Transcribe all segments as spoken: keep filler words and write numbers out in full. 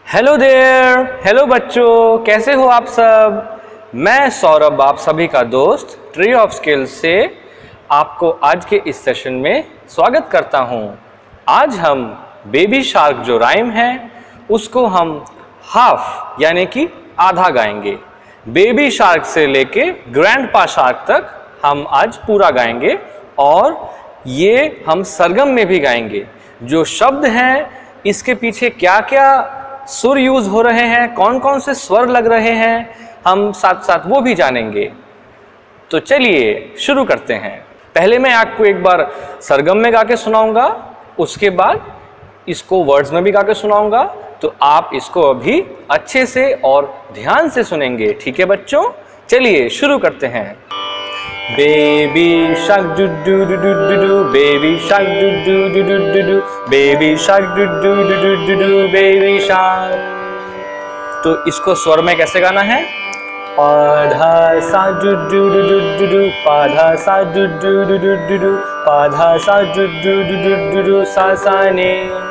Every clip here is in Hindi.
हेलो देयर, हेलो बच्चों, कैसे हो आप सब। मैं सौरभ, आप सभी का दोस्त ट्री ऑफ स्किल्स से आपको आज के इस सेशन में स्वागत करता हूं। आज हम बेबी शार्क जो राइम है उसको हम हाफ यानी कि आधा गाएंगे। बेबी शार्क से लेके ग्रैंडपा शार्क तक हम आज पूरा गाएंगे और ये हम सरगम में भी गाएंगे। जो शब्द हैं इसके पीछे क्या क्या सुर यूज हो रहे हैं, कौन कौन से स्वर लग रहे हैं, हम साथ साथ वो भी जानेंगे। तो चलिए शुरू करते हैं। पहले मैं आपको एक बार सरगम में गा के सुनाऊंगा, उसके बाद इसको वर्ड्स में भी गा के सुनाऊंगा। तो आप इसको अभी अच्छे से और ध्यान से सुनेंगे, ठीक है बच्चों। चलिए शुरू करते हैं। Baby shark do do do do do do, baby shark do do do do do do, baby shark do do do do do do, baby shark। तो इसको स्वर में कैसे गाना है? पाधा सा doo doo doo doo doo doo, पाधा सा doo doo doo doo doo doo, पाधा सा doo doo doo doo doo doo, सा सा ने।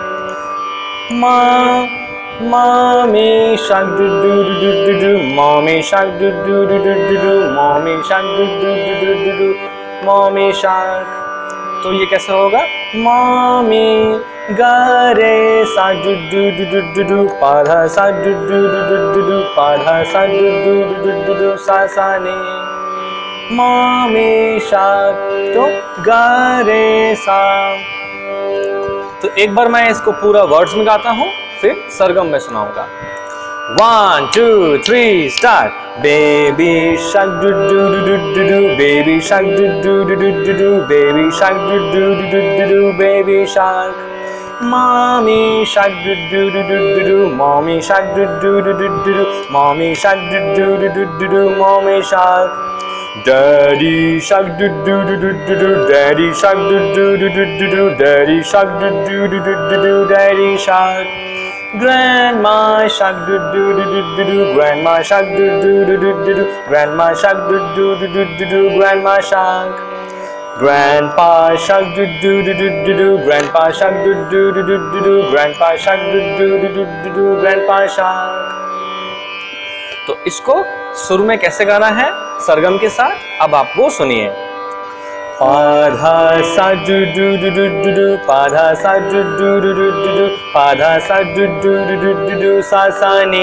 माँ Mommy shark do do do do do do, mommy shark do do do do do do, mommy shark do do do do do do, mommy shark। तो ये कैसे होगा? Mommy गरे सा doo doo doo doo doo doo, पाधा सा doo doo doo doo doo doo, पाधा सा doo doo doo doo doo doo, सा सा ने। Mommy shark तो गरे सा। तो एक बार मैं इसको पूरा वर्ड्स में गाता हूँ, फिर सरगम में सुनाऊंगा। One two three start. Baby shark doo doo doo doo doo, baby shark doo doo doo doo doo, baby shark doo doo doo doo doo, baby shark. Mommy shark doo doo doo doo doo, mommy shark doo doo doo doo, mommy shark doo doo doo doo doo, mommy shark. Daddy shark do do do do do do, daddy shark do do do do do do, daddy shark do do do do do do, daddy shark। Grandma shark do do do do do do, grandma shark do do do do do do, grandma shark do do do do do do, grandma shark। Grandpa shark do do do do do do, grandpa shark do do do do do do, grandpa shark do do do do do do, grandpa shark। तो इसको सुर में कैसे गाना है सरगम के साथ, अब आप वो सुनिए। पाधा सा doo doo doo doo doo doo, पाधा सा doo doo doo doo doo doo, पाधा सा doo doo doo doo doo doo, सा सा ने।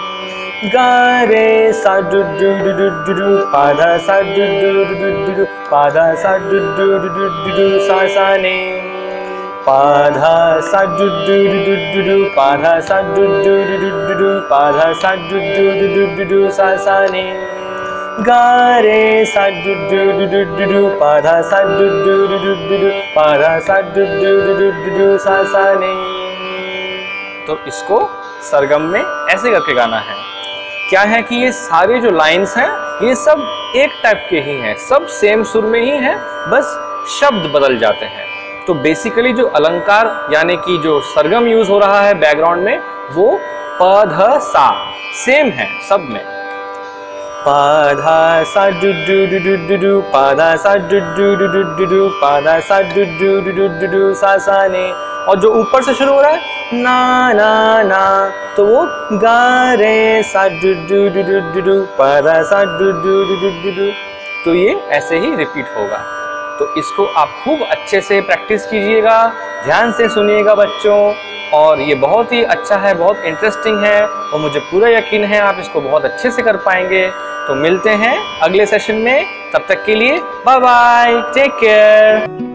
गारे सा doo doo doo doo doo doo, पाधा सा doo doo doo doo doo, पाधा सा doo doo doo doo doo, सा सा ने। पाधा सा doo doo doo doo doo, पाधा सा doo doo doo doo doo, पाधा सा doo doo doo doo doo, सा सा ने। गारे सा doo doo doo doo doo, पाधा सा डू डू डू डू, पाधा सा डू डू डू डू, सा सा ने। तो इसको सरगम में ऐसे करके गाना है। क्या है कि ये सारे जो लाइंस हैं ये सब एक टाइप के ही हैं, सब सेम सुर में ही हैं, बस शब्द बदल जाते हैं। तो बेसिकली जो अलंकार यानी कि जो सरगम यूज हो रहा है बैकग्राउंड में वो प ध सा सेम है सब में। पाधा सा doo doo doo doo doo doo, पाधा सा doo doo doo doo doo doo, पाधा सा doo doo doo doo doo doo, सा सा ने। और जो ऊपर से शुरू हो रहा है ना ना ना, तो वो गा रे सा doo doo doo doo doo doo, पाधा सा doo doo doo doo doo doo. तो ये ऐसे ही रिपीट होगा। तो इसको आप खूब अच्छे से प्रैक्टिस कीजिएगा, ध्यान से सुनिएगा बच्चों। और ये बहुत ही अच्छा है, बहुत इंटरेस्टिंग है और मुझे पूरा यकीन है आप इसको बहुत अच्छे से कर पाएंगे। तो मिलते हैं अगले सेशन में, तब तक के लिए बाय बाय, टेक केयर।